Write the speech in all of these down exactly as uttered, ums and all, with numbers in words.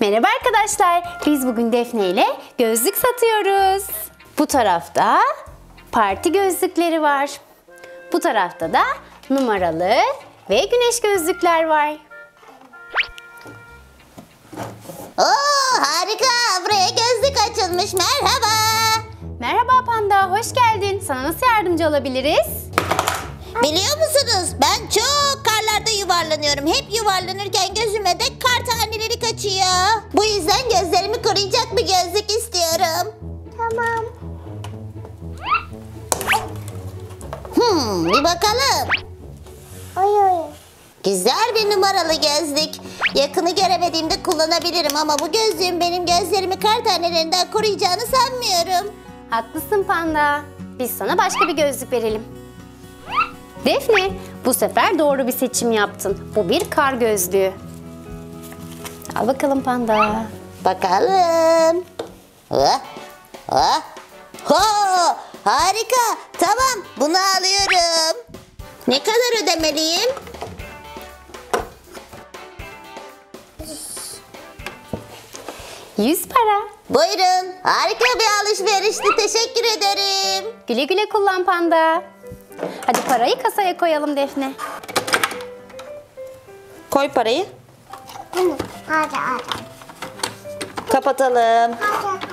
Merhaba arkadaşlar. Biz bugün Defne ile gözlük satıyoruz. Bu tarafta parti gözlükleri var. Bu tarafta da numaralı ve güneş gözlükler var. Oo, harika. Buraya gözlük açılmış. Merhaba. Merhaba Panda, hoş geldin. Sana nasıl yardımcı olabiliriz? Biliyor musunuz? Ben çok karlarda yuvarlanıyorum. Hep yuvarlanırken gözüme de kar taneleri kaçıyor. Bu yüzden gözlerimi koruyacak bir gözlük istiyorum. Tamam. Hmm, bir bakalım. Oy oy. Güzel bir numaralı gözlük. Yakını göremediğimde kullanabilirim ama bu gözlüğün benim gözlerimi kar tanelerinden koruyacağını sanmıyorum. Haklısın Panda. Biz sana başka bir gözlük verelim. Defne, bu sefer doğru bir seçim yaptın. Bu bir kar gözlüğü. Al bakalım Panda. Bakalım. Oh, oh. Ho, harika. Tamam, bunu alıyorum. Ne kadar ödemeliyim? yüz para. Buyurun. Harika bir alışverişti. Teşekkür ederim. Güle güle kullan Panda. Hadi parayı kasaya koyalım Defne. Koy parayı. Hadi hadi. Kapatalım.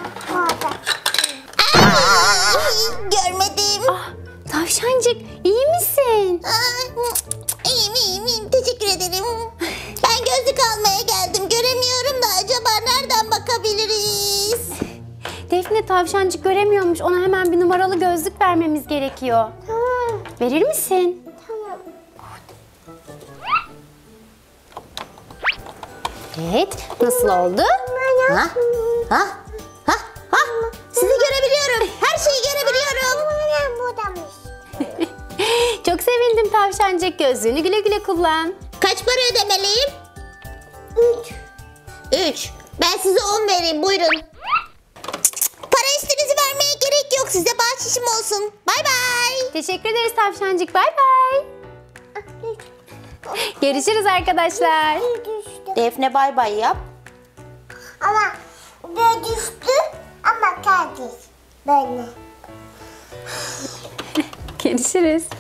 Görmedim. Ah, tavşancık, iyi misin? Aa, İyiyim iyiyim iyiyim. Teşekkür ederim. Ben gözlük almaya geldim. Göremiyorum da acaba nereden bakabiliriz? Defne tavşancık göremiyormuş. Ona hemen bir numaralı gözlük vermemiz gerekiyor. Tamam. Verir misin? Tamam. Evet, nasıl oldu? Ha? Ha? Ha? Ha? Sizi görebiliyorum. Her şeyi görebiliyorum. Çok sevindim tavşancık. Gözlüğünü güle güle kullan. Kaç para ödemeliyim? Üç. Üç. Ben size on vereyim. Buyurun. Para üstünüzü vermeye gerek yok. Size bahşişim olsun. Bay bay. Teşekkür ederiz tavşancık. Bay bay. Görüşürüz arkadaşlar. Defne bay bay yap. Ama böyle düştü ama kardeş. Böyle. Görüşürüz.